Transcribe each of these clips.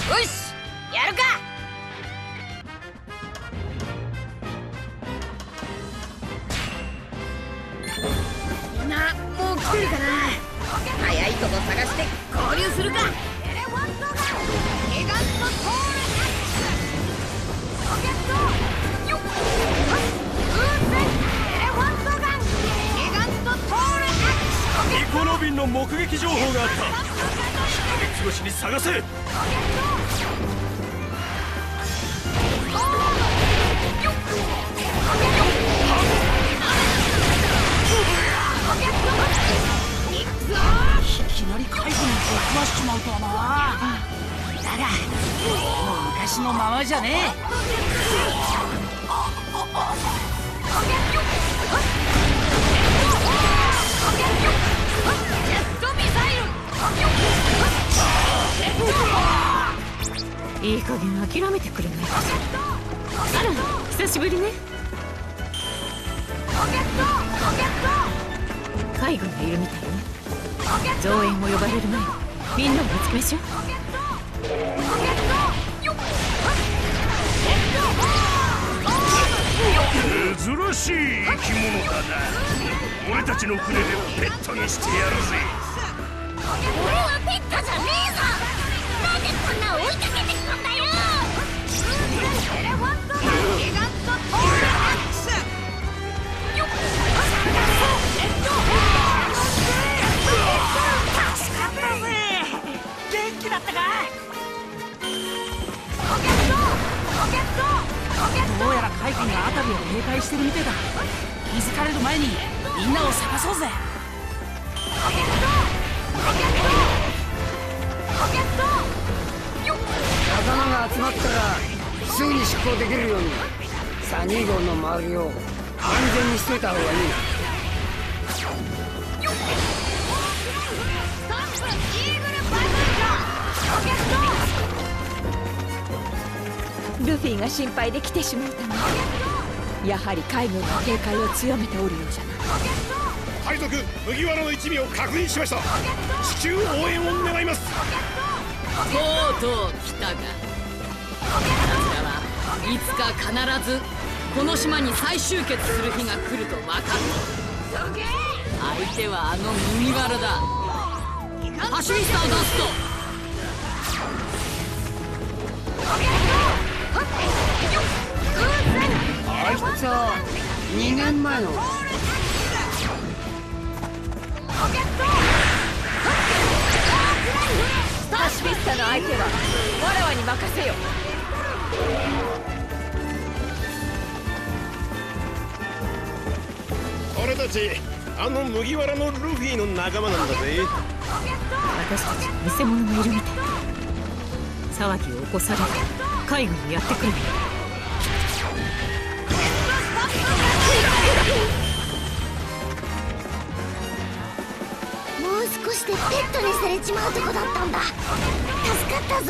よし、やるか。みんなもう来てるかな。早いとこ探して合流するか。 ニコロビンの目撃情報があった。しかめつぶしに探せ。 いきなり海軍に出くわしちまうとはな。だがもう昔のままじゃねえ。 いい加減諦めてくれないか。あら、久しぶりね。海軍がいるみたいね。増援を呼ばれる前にみんなを見つけましょう。 珍しい生き物だな。俺たちの船でペットにしてやるぜ。 俺はペットじゃねえぞ。なんでこんな追いかけてくんだよ。 助かったぜ。元気だったか。どうやら海軍が辺りを警戒してるみてえだ。気づかれる前にみんなを探そうぜ。 仲間が集まったらすぐに出航できるようにサニー号の周りを安全にしといた方がいいな。 ルフィが心配で来てしまうため、やはり海軍が警戒を強めておるようじゃな。 海賊麦わらの一味を確認しました。至急応援を願います。 とうとう来たか。奴らはいつか必ずこの島に再集結する日が来ると分かった。相手はあの麦わらだ。ハシミスターダスト。 あいつは2年前のハシミスタの相手はわらわに任せよ。 俺たちあの麦わらのルフィの仲間なんだぜ。 私たちに偽物がいるみたい。騒ぎを起こされる海軍にやってくる。 もう少しでペットにされちまうとこだったんだ。助かったぞ。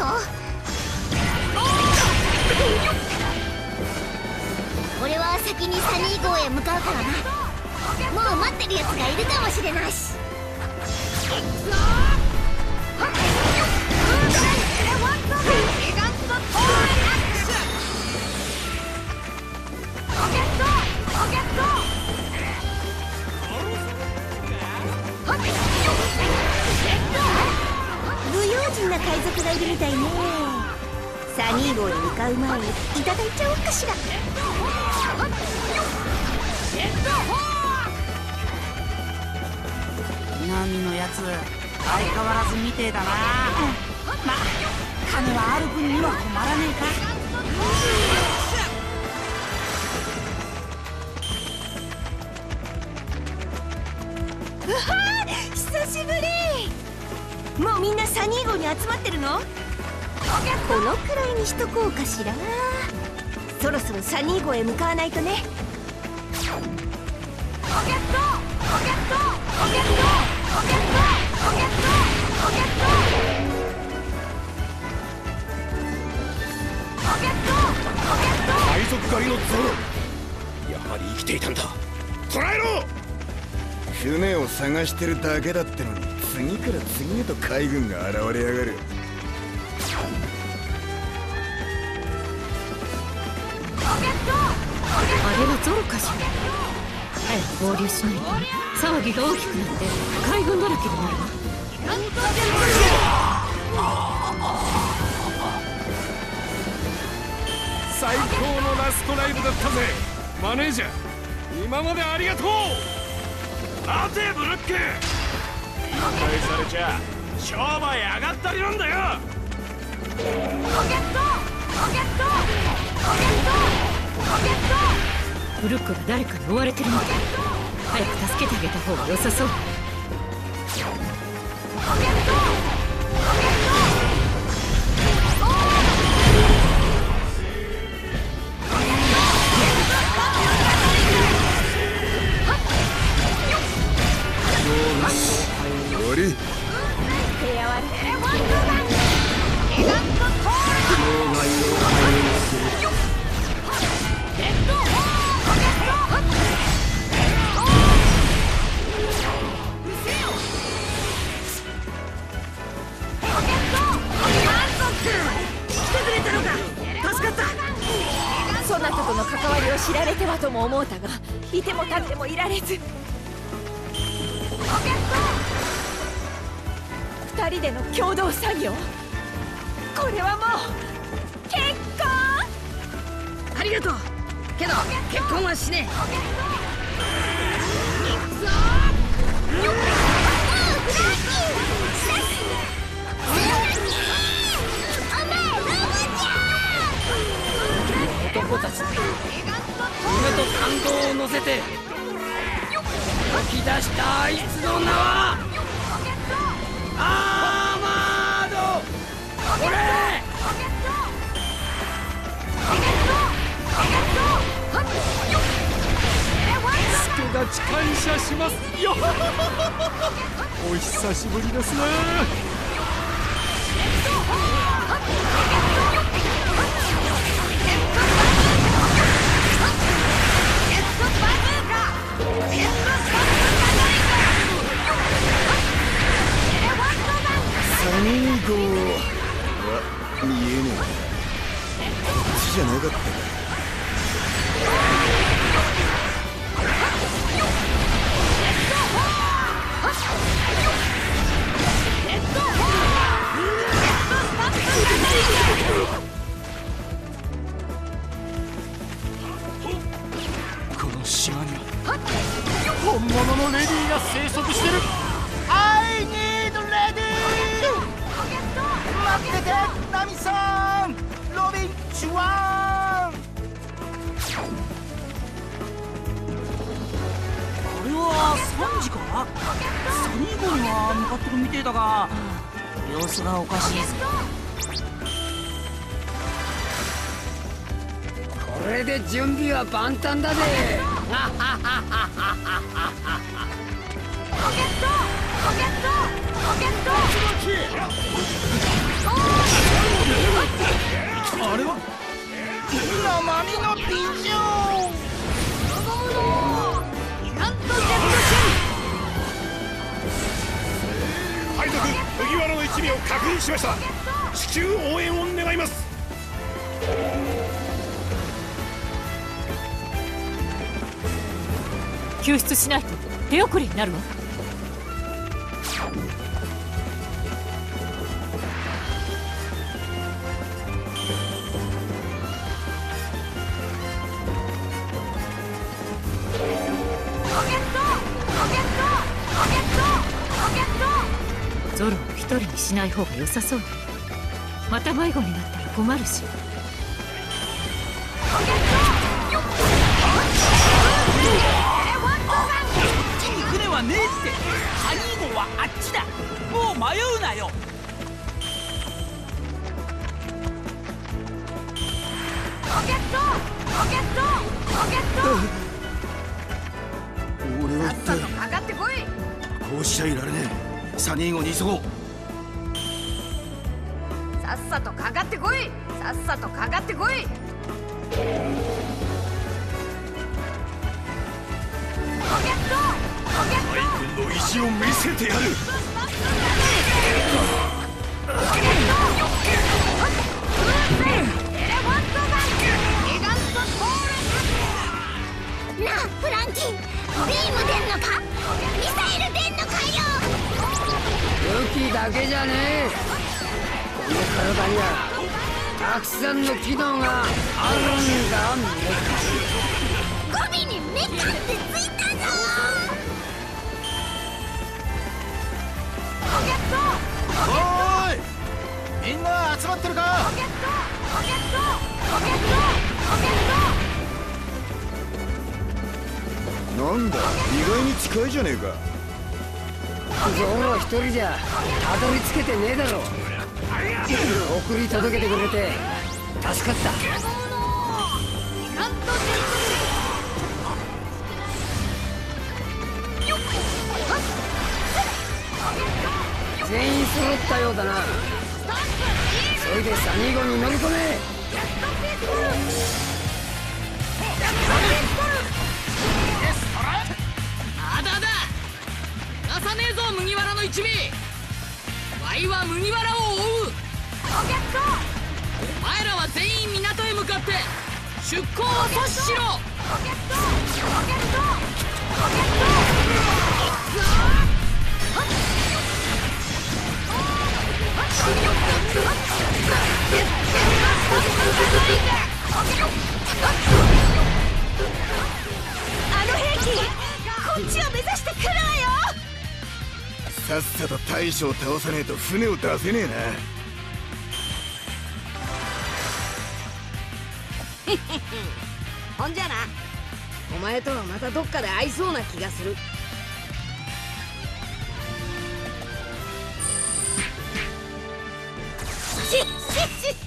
俺は先にサニー号へ向かうからな。もう待ってるやつがいるかもしれないし。不用心な海賊がいるみたいね。サニー号に向かう前にいただいちゃおうかしら。 南のやつ相変わらずみてえだな。ま、金はある分には困らねえか。 うわー、久しぶり。もうみんなサニー号に集まってるの？このくらいにしとこうかしら。そろそろサニー号へ向かわないとね。 海賊狩りのゾロ、やはり生きていたんだ。捕らえろ。 船を探してるだけだってのに次から次へと海軍が現れやがる。 あれはゾロかしら。早く合流しないと騒ぎが大きくなって海軍だらけになるわ。 最高のラストライブだったぜマネージャー。今までありがとう。待てブルック、引退されちゃ商売上がったりなんだよ。 ブルックが誰かに追われてるみたい。早く助けてあげた方が良さそう。 終わり。 そなたとの関わりを知られてはとも思うたが、いても立ってもいられず。二人での共同作業、これはもう結婚。 ありがとうけど結婚はしねえ。男たち夢と感動を乗せて吹き出したあいつの名はアーマード。これ助がち感謝しますよお久しぶりですね。 サニー号は見えねえ。こっちじゃなかったか。 この島には本物のレディーが生息してる。 I need ready。 待っててナミさん、ロビンチュワン。これは3時か。サニー号には向かってるみてえだが様子がおかしいぞ。 これで準備は万端だぜ。 あれは生身の美女。 配属麦わらの一味を確認しました。至急応援を願います。 救出しないと手遅れになるわ。ゾロを一人にしない方が良さそうね。また迷子になったら困るし。 船はねえって。サニー号はあっちだ。もう迷うなよ。 俺は一体かかってこい。 こうしちゃいられねえ。サニー号に急ごう。 さっさとかかってこい。さっさとかかってこい。 海軍の意地を見せてやる。 エレファントガンギガントスポね。この体にはたくさんの機能があるんだ。 ゴビにメカってついたぞ。 おーい、みんな集まってるか。なんだ、意外に近いじゃねえか。 ゾロ一人じゃたどり着けてねえだろ。送り届けてくれて助かった。全員揃ったようだな。それでサニー号に乗り込め。 まだだ。出さねえぞ麦わらの一味。ワイは麦わらを追う。お前らは全員港へ向かって出港を阻止しろ。 あの兵器こっちを目指してくるわよ。 さっさと大将を倒さねえと船を出せねえな。 ほんじゃな、お前とはまたどっかで会いそうな気がする。 しっ